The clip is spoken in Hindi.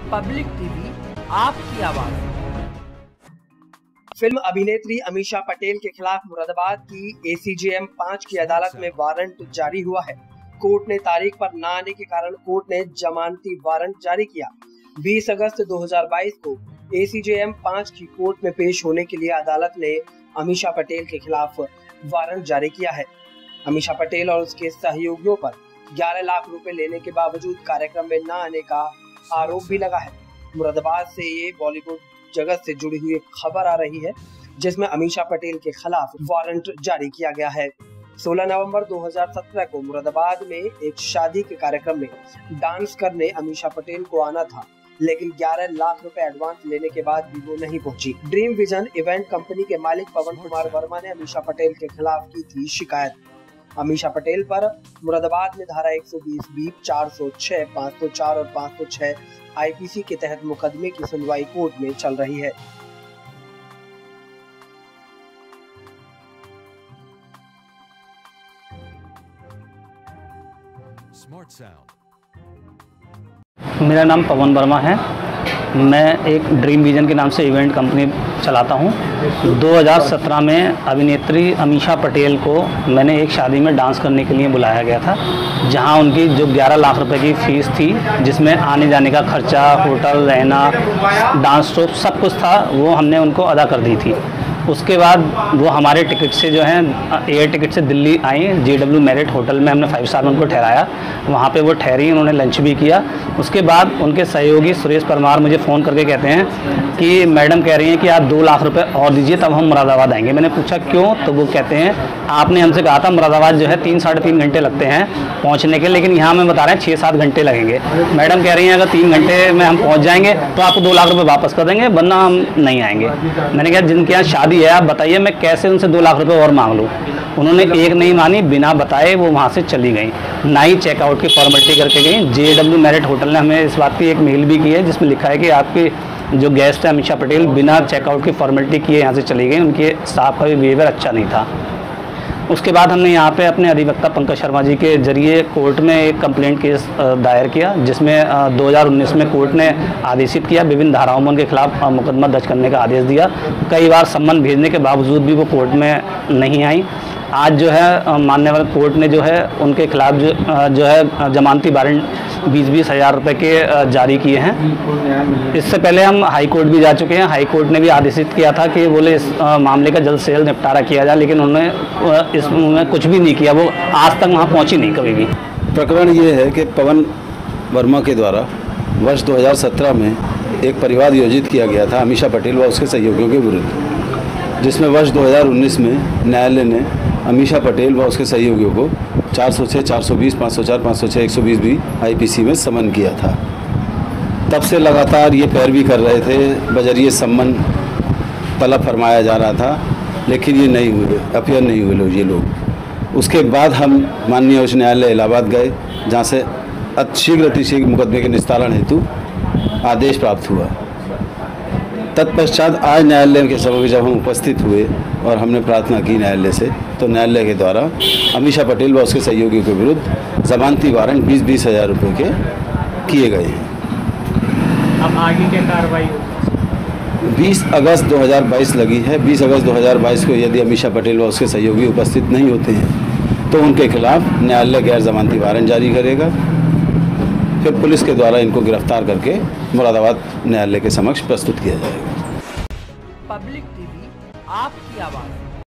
पब्लिक टीवी, आपकी आवाज। फिल्म अभिनेत्री अमीषा पटेल के खिलाफ मुरादाबाद की ACJM 5 की अदालत में वारंट जारी हुआ है। कोर्ट ने तारीख पर न आने के कारण कोर्ट ने जमानती वारंट जारी किया। 20 अगस्त 2022 को ACJM 5 की कोर्ट में पेश होने के लिए अदालत ने अमीषा पटेल के खिलाफ वारंट जारी किया है। अमीषा पटेल और उसके सहयोगियों पर 11 लाख रुपए लेने के बावजूद कार्यक्रम में न आने का आरोप भी लगा है। मुरादाबाद से ये बॉलीवुड जगत से जुड़ी हुई एक खबर आ रही है, जिसमें अमीषा पटेल के खिलाफ वारंट जारी किया गया है। 16 नवंबर 2017 को मुरादाबाद में एक शादी के कार्यक्रम में डांस करने अमीषा पटेल को आना था, लेकिन 11 लाख रुपए एडवांस लेने के बाद भी वो नहीं पहुंची। ड्रीम विजन इवेंट कंपनी के मालिक पवन कुमार वर्मा ने अमीषा पटेल के खिलाफ की थी शिकायत। अमीषा पटेल पर मुरादाबाद में धारा 120B, 406, 504 और 506 IPC के तहत मुकदमे की सुनवाई कोर्ट में चल रही है। मेरा नाम पवन वर्मा है। मैं एक ड्रीम विजन के नाम से इवेंट कंपनी चलाता हूँ। 2017 में अभिनेत्री अमीषा पटेल को मैंने एक शादी में डांस करने के लिए बुलाया गया था, जहाँ उनकी जो 11 लाख रुपए की फ़ीस थी, जिसमें आने जाने का खर्चा, होटल, रहना, डांस ट्रूप सब कुछ था, वो हमने उनको अदा कर दी थी। उसके बाद वो हमारे टिकट से जो है एयर टिकट से दिल्ली आई। JW मैरिट होटल में हमने 5 स्टार में उनको ठहराया। वहाँ पे वो ठहरी, उन्होंने लंच भी किया। उसके बाद उनके सहयोगी सुरेश परमार मुझे फ़ोन करके कहते हैं कि मैडम कह रही हैं कि आप 2 लाख रुपए और दीजिए, तब हम मुरादाबाद आएंगे। मैंने पूछा क्यों, तो वो कहते हैं आपने हमसे कहा था मुरादाबाद जो है 3 साढ़े 3 घंटे लगते हैं पहुँचने के, लेकिन यहाँ में बता रहे हैं 6-7 घंटे लगेंगे। मैडम कह रही हैं अगर 3 घंटे में हम पहुँच जाएंगे तो आपको 2 लाख रुपये वापस कर देंगे, वरना हम नहीं आएंगे। मैंने कहा जिनके यहाँ शादी है आप बताइए, मैं कैसे उनसे 2 लाख रुपए और मांग लूँ। उन्होंने एक नहीं मानी, बिना बताए वो वहाँ से चली गई, ना ही चेकआउट की फॉर्मेलिटी करके गई। JW मैरिट होटल ने हमें इस बात की एक मेल भी की है, जिसमें लिखा है कि आपकी जो गेस्ट है अमीषा पटेल बिना चेकआउट की फॉर्मेलिटी किए यहाँ से चली गई। उनके स्टाफ का भी बिहेवियर अच्छा नहीं था। उसके बाद हमने यहाँ पे अपने अधिवक्ता पंकज शर्मा जी के जरिए कोर्ट में एक कंप्लेंट केस दायर किया, जिसमें 2019 में कोर्ट ने आदेशित किया, विभिन्न धाराओं में उनके खिलाफ मुकदमा दर्ज करने का आदेश दिया। कई बार सम्मन भेजने के बावजूद भी वो कोर्ट में नहीं आई। आज जो है मानने वाले कोर्ट ने जो है उनके खिलाफ जो है जमानती वारंट 20-20 हज़ार रुपये के जारी किए हैं। इससे पहले हम हाई कोर्ट भी जा चुके हैं। हाई कोर्ट ने भी आदेशित किया था कि बोले इस मामले का जल्द से जल्द निपटारा किया जाए, लेकिन उन्होंने इसमें कुछ भी नहीं किया। वो आज तक वहाँ पहुँची नहीं कभी भी। प्रकरण ये है कि पवन वर्मा के द्वारा वर्ष 2017 में एक परिवाद योजित किया गया था अमीषा पटेल व उसके सहयोगियों के विरुद्ध, जिसमें वर्ष 2019 में न्यायालय ने अमीषा पटेल व उसके सहयोगियों को 406, 420, 504, 506, 120B IPC में समन किया था। तब से लगातार ये पैरवी कर रहे थे, बजरिए सम्मन तलब फरमाया जा रहा था, लेकिन ये नहीं हुए, अपीयर नहीं हुए लोग ये लोग। उसके बाद हम माननीय उच्च न्यायालय इलाहाबाद गए, जहाँ से शीघ्र अतिशीघ्र मुकदमे के निस्तारण हेतु आदेश प्राप्त हुआ। तत्पश्चात आज न्यायालय के समक्ष जब हम उपस्थित हुए और हमने प्रार्थना की न्यायालय से, तो न्यायालय के द्वारा अमीषा पटेल व उसके सहयोगियों के विरुद्ध जमानती वारंट 20-20 हज़ार रुपये के किए गए हैं। अब आगे क्या कार्रवाई होगी? 20 अगस्त 2022 लगी है। 20 अगस्त 2022 को यदि अमीषा पटेल व उसके सहयोगी उपस्थित नहीं होते हैं तो उनके खिलाफ न्यायालय गैर जमानती वारंट जारी करेगा। फिर पुलिस के द्वारा इनको गिरफ्तार करके मुरादाबाद न्यायालय के समक्ष प्रस्तुत किया जाएगा। पब्लिक टीवी, आपकी आवाज़।